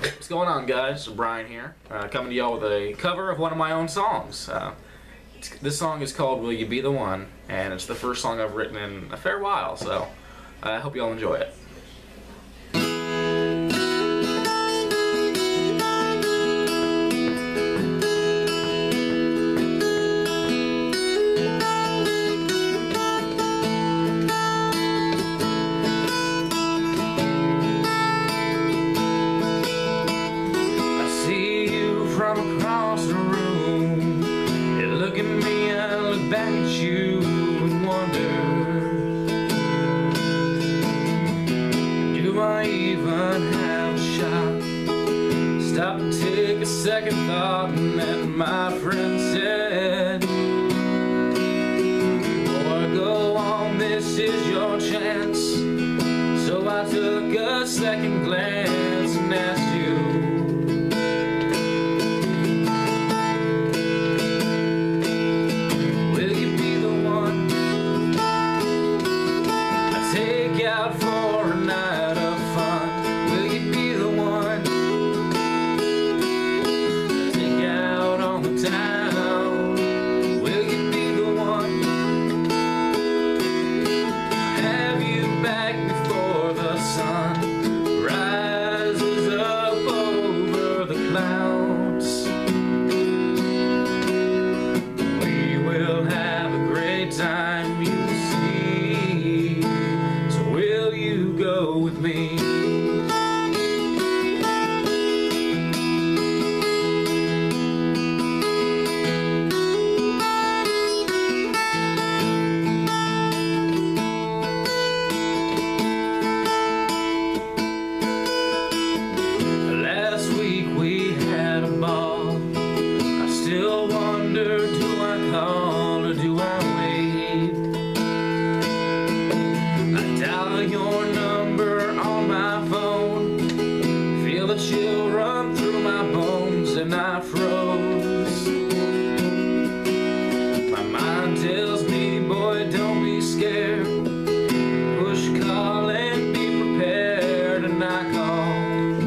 What's going on, guys? Brian here, coming to y'all with a cover of one of my own songs. This song is called Will You Be the One, and it's the first song I've written in a fair while, so I hope y'all enjoy it. From across the room, you look at me, I look back at you and wonder, do I even have a shot? Stop and take a second thought, and then my friend said, boy, go on, this is your chance. So I took a second glance and asked you, out for a night of fun? Will you be the one? Take out on the town. Will you be the one? Have you back before the sun rises up over the clouds? We will have a great time, you see. Will you go with me? Last week we had a ball. I still wonder, do I call or do I wait? I dial your number on my phone, feel the chill run through my bones, and I froze. My mind tells me, boy, don't be scared. Push call and be prepared, and I call.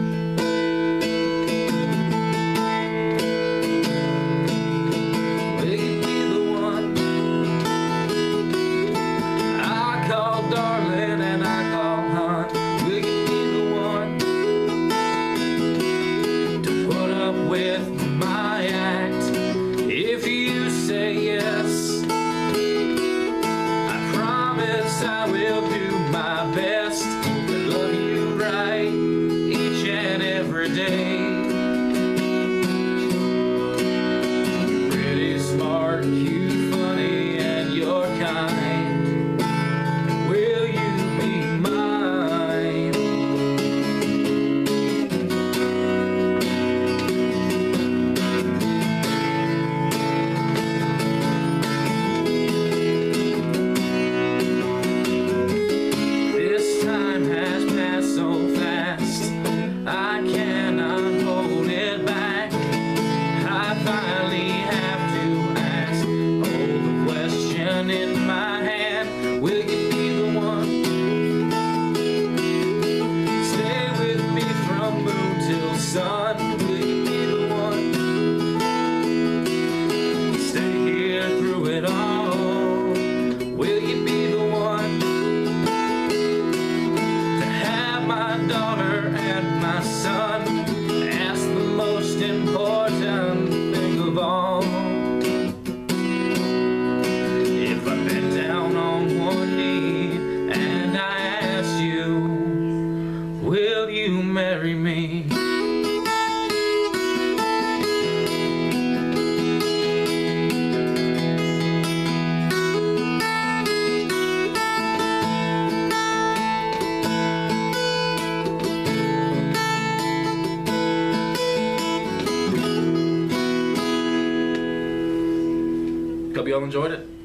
Will you be the one? I call darling and I call hon. Will you be the one to put up with my act? If you say yes, I promise I will do my best to love you right each and every day. You're pretty smart, cute, funny, and you're kind. Will you be mine? This time has passed so fast, I cannot hold it back. I finally have to ask, hold the question in my hand. Will you be the one? Stay with me from moon till sun. Will you be the one? Stay here through it all. Will you be the one to have my daughter and my son? Ask the most important thing of all. If I bent down on one knee and I asked you, will you marry me? Hope y'all enjoyed it.